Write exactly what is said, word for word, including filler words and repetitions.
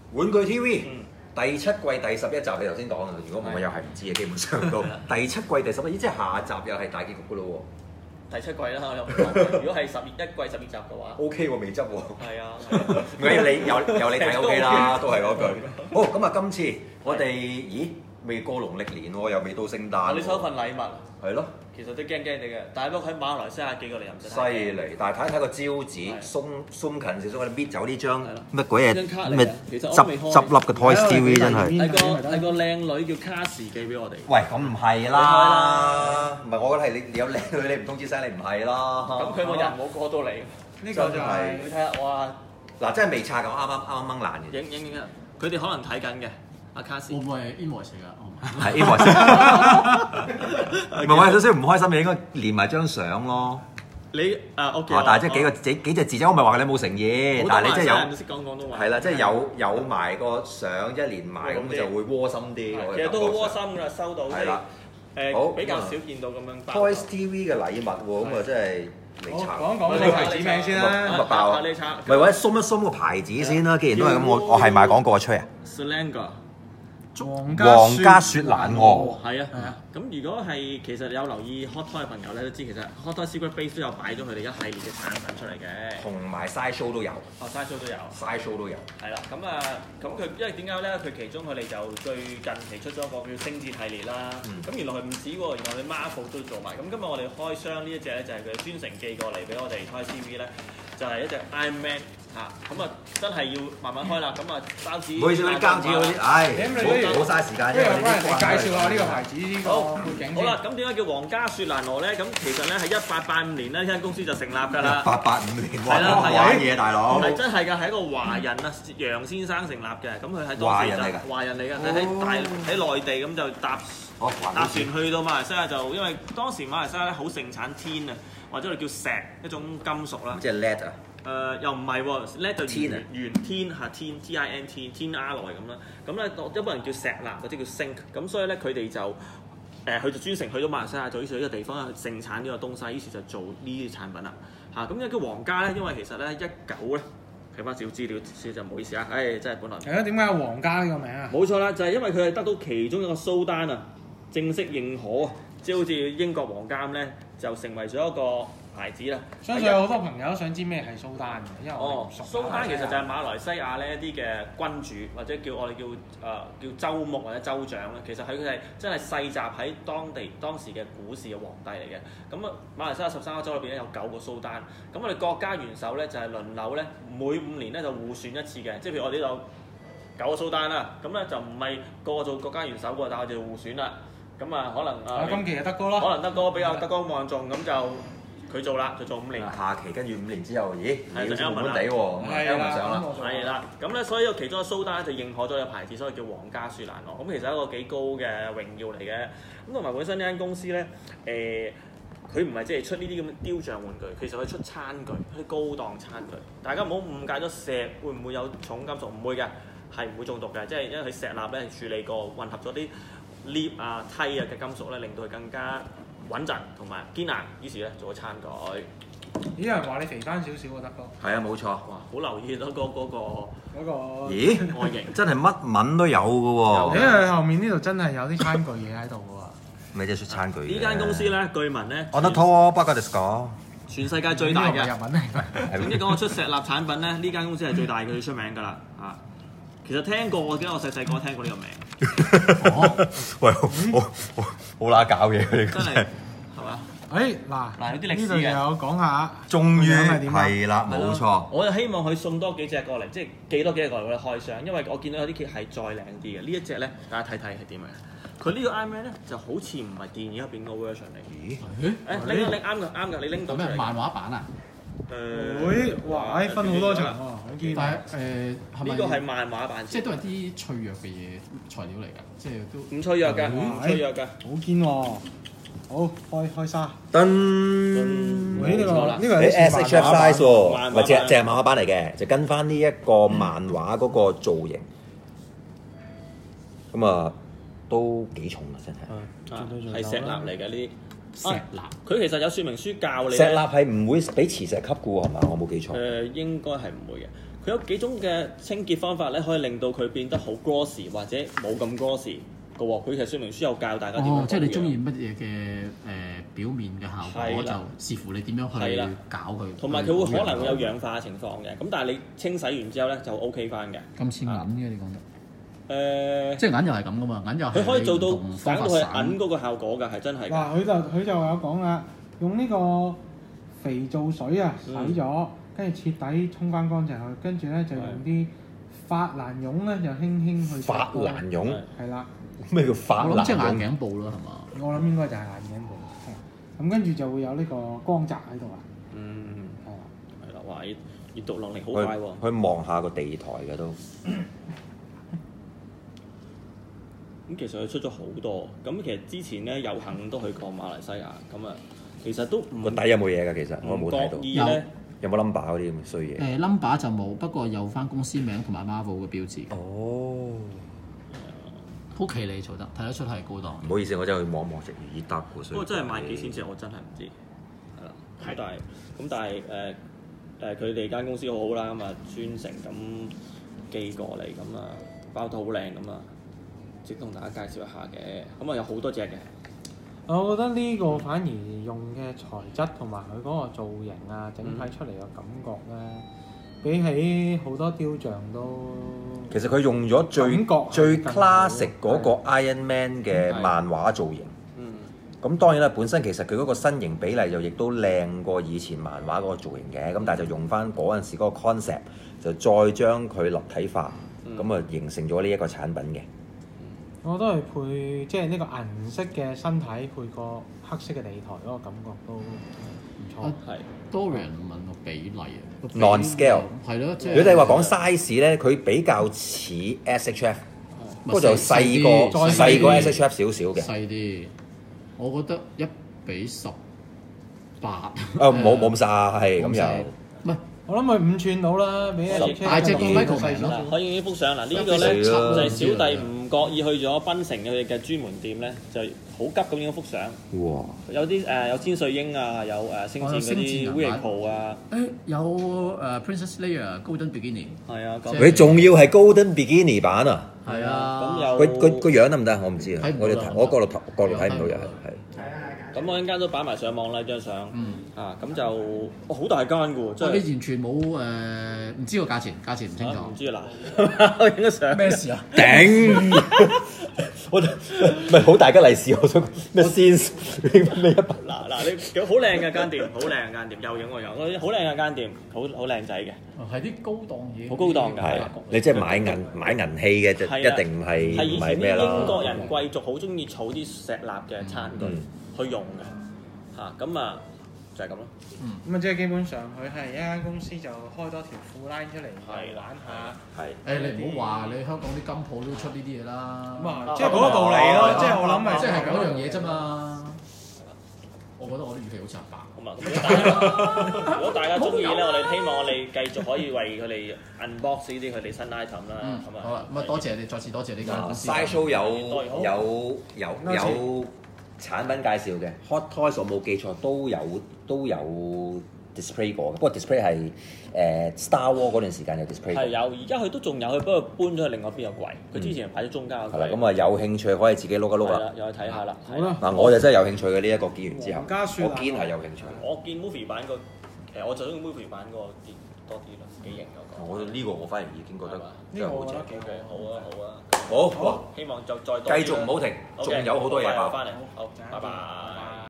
玩具 T V、嗯、第七季第十一集你頭先講啊，如果唔係又係唔知嘅，基本上都第七季第十一，即係下集又係大結局噶咯喎。 第七季啦，我有講。如果係十一季十二集嘅話 ，O K 喎，未執喎。 係啊， 唔緊要，你有有你睇 O K 啦，都係嗰句。好，咁啊，今次我哋咦未過農曆年喎，又未到聖誕。 你收份禮物。 係咯。 其實都驚驚地嘅，但係不過喺馬來西亞寄過嚟又唔使。 犀利，但係睇一睇個招紙，鬆鬆近少少，我哋搣走呢張乜鬼嘢咩執執笠嘅 Toys T V 真係。 係個係個靚女叫卡士寄俾我哋。 喂，咁唔係啦，唔係我覺得係你你有靚女，你唔通知聲你唔係啦。 咁佢個人冇過到嚟。 呢個就係你睇下，哇！ 嗱，真係未拆㗎，啱啱啱啱掹爛嘅。 影影影佢哋可能睇緊嘅。阿卡士。 會唔會係 invoice 嚟㗎？ 係 invoice。唔係我有少少唔開心，你應該連埋張相咯。 你啊 OK。 但係即係幾個幾幾隻字啫，我唔係話你冇誠意，但係你即係有。 識講廣東話。 係啦，即係有有埋個相一連埋咁就會窩心啲。 其實都好窩心㗎啦，收到。係啦。誒比較少見到咁樣。 Toys T V 嘅禮物喎，咁啊真係你查。 講講你牌子名先啦。 咁啊爆啊！唔係或者鬆一鬆個牌子先啦，既然都係咁，我我係賣廣告啊，吹啊。 Selanga。 皇家雪蘭莪。 係啊係啊，咁如果係其實有留意 Hot Toy 嘅朋友咧都知，其實 Hot Toy Secret Base 都有擺咗佢哋一系列嘅產品出嚟嘅， 同埋 Side Show 都有。 哦 Side Show 都有 ，Side Show 都有。 係啦，咁啊，咁佢因為點解咧？佢其中佢哋就最近期出咗一個叫星戰系列啦。咁原來佢唔止喎，原來佢 Marvel 都做埋。咁今日我哋開箱呢一隻咧，就係佢專程寄過嚟俾我哋 Toy T V 咧，就係一隻 Iron Man。嚇，咁啊真係要慢慢開啦，咁啊包紙， 唔好意思，嗰啲膠紙嗰啲，唉，冇嘥時間。 不如幫人哋介紹下呢個牌子呢個背景先。 好啦，咁點解叫皇家雪蘭莪咧？咁其實咧係一八八五年咧，呢間公司就成立㗎啦。 一八八五年， 係啦，係玩嘢大佬。 係真係㗎，係一個華人啊，楊先生成立嘅。咁佢喺當時就華人嚟㗎，佢喺大喺內地咁就搭搭船去到馬來西亞，就因為當時馬來西亞咧好盛產天啊，或者我哋叫石一種金屬啦。 即係 lead 啊？ 誒又唔係喎 ，lead 就鉛鉛天嚇天 T I N T 天 R 來咁啦。咁咧一般人叫石蠟或者叫 zinc。咁所以咧佢哋就誒佢就專程去到馬來西亞，就於是呢個地方盛產呢個東西，於是就做呢啲產品啦。嚇咁一叫皇家咧，因為其實咧一九咧睇翻少資料先就唔好意思啊。誒真係本來係啊，點解有皇家呢個名啊？ 冇錯啦，就係因為佢係得到其中一個蘇丹啊正式認可啊，即係好似英國皇家咁咧，就成為咗一個牌子啦。 相信有好多朋友都想知咩係蘇丹嘅，因為我唔熟。 蘇丹其實就係馬來西亞呢一啲嘅君主，或者叫我哋叫誒、呃、叫州牧或者州長咧。其實佢係真係世襲喺當地當時嘅古時嘅皇帝嚟嘅。咁啊，馬來西亞十三個州裏邊咧有九個蘇丹。咁我哋國家元首咧就係、是、輪流咧，每五年咧就互選一次嘅。即係譬如我哋呢度九個蘇丹啦，咁咧就唔係個個做國家元首喎，但係我哋互選啦。咁啊，可能啊， 今期就德哥咯， 可能德哥比較德高望重，咁就佢做啦，就做五年。 下期跟住五年之後，咦？ 係就 Elman 地喎，咁啊 Elman 上啦。 係啦，咁咧所以其中個蘇丹就認可咗個牌子，所以叫皇家雪蘭莪。咁其實係一個幾高嘅榮耀嚟嘅。咁同埋本身呢間公司咧，誒佢唔係即係出呢啲咁嘅雕像玩具，其實佢出餐具，啲高檔餐具。大家唔好誤解咗石會唔會有重金屬，唔會嘅，係唔會中毒嘅，即係因為佢石蠟咧係處理過，混合咗啲鎳啊、梯啊嘅金屬咧，令到佢更加穩陣同埋堅硬，於是咧做咗餐具。 咦？有人話你肥翻少少喎，德哥。 係啊，冇錯。 哇！好留意到嗰嗰個嗰個。 咦？ 外形真係乜文都有嘅喎。 因為後面呢度真係有啲餐具嘢喺度嘅喎。 咪即係出餐具。 呢間公司咧，據聞咧， 我得拖巴格迪斯講。 全世界最大嘅。 日文嚟㗎。 總之講我出石蠟產品咧，呢間公司係最大嘅，最出名㗎啦啊！其實聽過，我記得我細細個聽過呢個名。 哦，喂，好好好乸搞嘢佢哋真係，係嘛？ 誒嗱嗱有啲歷史嘅， 呢度又有講下， 終於係啦，冇錯。 我就希望佢送多幾隻過嚟，即係寄多幾隻過嚟我哋開箱，因為我見到有啲 kit 係再靚啲嘅。呢一隻咧，大家睇睇係點樣？佢呢個 Iron Man 咧就好似唔係電影入邊個 version 嚟。咦？誒拎拎啱㗎啱㗎，你拎到出嚟。 漫畫版啊？ 誒， 會哇！誒分好多層喎，我見。 但係誒係咪？ 呢個係漫畫版， 即係都係啲脆弱嘅嘢材料嚟㗎，即係都唔脆弱㗎，唔脆弱㗎。 好堅喎！好開開沙。 噔！ 呢個呢個係 S H F size 喎，或者版即係漫畫版嚟嘅，就跟翻呢一個漫畫嗰個造型。咁啊，都幾重啊！真係。 係石蠟嚟嘅呢啲。 石蠟， 佢其實有說明書教你。 石蠟係唔會俾磁石吸嘅喎，係嘛？我冇記錯。 誒應該係唔會嘅。 佢有幾種嘅清潔方法咧，可以令到佢變得好 glossy 或者冇咁 glossy 嘅喎。佢其實說明書有教大家點樣。 哦，即係你中意乜嘢嘅誒表面嘅效果，就視乎你點樣去搞佢。 同埋佢會可能會有氧化嘅情況嘅，咁但係你清洗完之後咧就 OK 翻嘅。 咁似銀嘅你講得。 誒， 即係銀又係咁噶嘛，銀又係佢可以做到反到係銀嗰個效果㗎，係真係。 嗱，佢就佢就有講啦，用呢個肥皂水啊洗咗，跟住徹底沖翻乾淨佢，跟住咧就用啲法蘭絨咧就輕輕去。 法蘭絨係啦。 咩叫法蘭絨？ 我諗即係眼鏡布咯，係嘛？ 我諗應該就係眼鏡布。咁跟住就會有呢個光澤喺度啊。 嗯。 係啊。 係啦，哇！閲讀能力好快喎。 去望下個地台嘅都。 咁其實佢出咗好多，咁其實之前咧有幸都去過馬來西亞，咁啊其實都唔個底有冇嘢㗎？其實我冇睇到。 有有冇 number 嗰啲咁嘅衰嘢？ 誒 number 就冇，不過有翻公司名同埋 Marvel 嘅標誌。 哦， 好奇你做得，睇得出係高檔。 唔好意思，我真係去望一望隻魚得喎。 不過真係賣幾錢隻我真係唔知。係啦，咁但係咁但係誒誒佢哋間公司好好啦，咁啊專程咁寄過嚟，咁啊包得好靚咁啊。即同大家介紹一下嘅，咁啊有好多隻嘅。 我覺得呢個反而用嘅材質同埋佢嗰個造型啊，整體出嚟嘅感覺咧，比起好多雕像都其實佢用咗最最 classic 嗰個 Iron Man 嘅漫畫造型。 嗯。 咁當然啦，本身其實佢嗰個身形比例就亦都靚過以前漫畫嗰個造型嘅，咁但係就用翻嗰陣時嗰個 concept，就再將佢立體化，咁啊、嗯、形成咗呢一個產品嘅。 我都係配即係呢個銀色嘅身體配個黑色嘅地台嗰個感覺都唔錯。 係。 多人問個比例啊 non-scale 係咯，即係。 如果你話講 size 咧，佢比較似 S H F，不過就細過細過 S H F 少少嘅。 細啲，我覺得一比十八。 啊冇冇咁細，係咁又。 唔係。 我諗佢五寸到啦，比一大隻過 Michael 細咯。 可以幅相嗱，呢個咧就係小弟唔覺意去咗檳城佢哋嘅專門店咧，就好急咁影幅相。 哇！ 有啲誒有千歲鷹啊，有誒星戰嗰啲 Vehicle 啊。 誒有誒 Princess Leia Golden Bikini。係啊， 佢仲要係 Golden Bikini 版啊！ 係啊。 咁有佢佢個樣得唔得？我唔知啊。我哋我角度角度睇唔到又係係。 咁我陣間都擺埋上網啦張相，嗯、啊咁就哦好大間嘅喎，真係你完全冇誒唔知個價錢，價錢唔清楚。 唔、啊、知啊嗱，我影咗相咩事啊？ 頂！我唔係好大吉利是，我想咩先咩一百嗱嗱你好靚嘅間店，好靚嘅間店，又影我又，好靚嘅間店，好好靚仔嘅。 係啲高檔嘢。 好高檔㗎， 係你即係買銀買銀器嘅就一定唔係唔係咩啦。 英國人貴族好中意儲啲石蠟嘅餐具。嗯去用嘅嚇，咁啊就係咁咯。 嗯，咁啊即係基本上佢係一間公司就開多條褲 line 出嚟， 係玩下。 係。 誒你唔好話你香港啲金鋪都出呢啲嘢啦。 咁啊，即係嗰個道理咯。即係我諗係即係嗰樣嘢啫嘛。我覺得我啲語氣好似阿伯。 咁啊，如果大家中意咧，我哋希望我哋繼續可以為佢哋 unbox 呢啲佢哋新 item 啦。咁啊， 好啊，咁啊多謝你，再次多謝呢間公司。 Sideshow 有有有有。產品介紹嘅 Hot Toys 我冇記錯都有都有 display 過嘅，不過 display 係誒、呃、Star War 嗰段時間有 display 過。係有，而家佢都仲有，佢不過搬咗去另外邊個櫃。佢之前擺咗中間個櫃。係啦，咁啊有興趣可以自己碌一碌啦。係啦，又去睇下啦。好啦，嗱我就真係有興趣嘅呢一個見完之後，我堅係有興趣。我見 movie 版個其實我就中意 movie 版個啲多啲咯，幾型嗰個。我呢個我反而已經覺得呢個好正。好啊好啊。好，希望就再繼續唔好停，仲有好多嘢爆。翻嚟，好，拜拜。